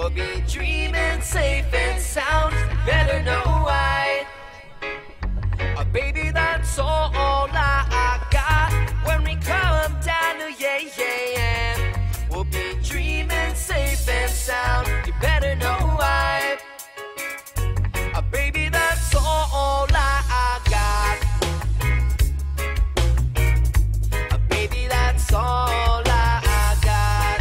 we'll be dreaming safe and sound. You better know why. Baby, that's all I got. When we come down to we'll be dreaming safe and sound. You better know why. Baby, that's all I got. Baby, that's all I got.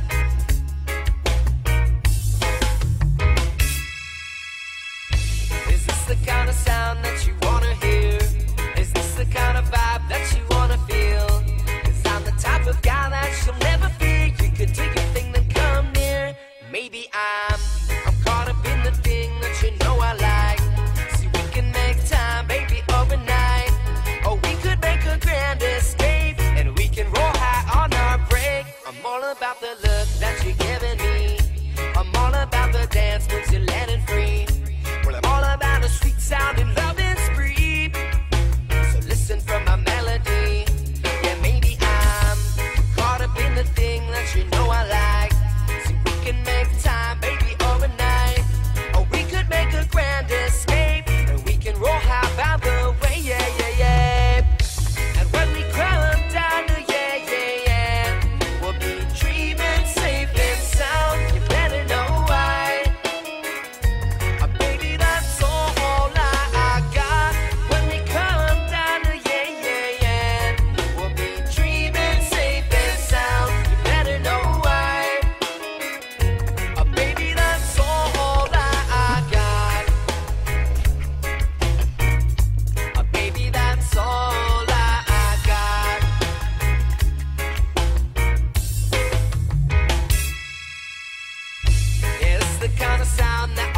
Is this the kind of sound that you wanna hear? Is this the kind of vibe that you wanna feel? 'Cause I'm the type of guy that you'll never fear. You could do your thing, then come near. Maybe I'm caught up in the thing that you know I like. See, we can make time, baby, overnight. Or we could make a grand escape, and we can roll high on our break. I'm all about the look that you're giving me. I'm all about the dance moves you're letting free. Well, I'm all about a sweet sound and loving spree. So listen from my melody. Yeah, maybe I'm caught up in the thing that you know I like. See, we can make time, baby, overnight. Or we could make a grand escape, and we can roll high by the way, yeah. And when we come down to we'll be dreaming safe and sound. You better know why. Baby, that's all I got. When we come down to we'll be dreaming safe and sound. You better know why. Baby, that's all I got. Baby, that's all I got. Yeah, it's the kind of sound that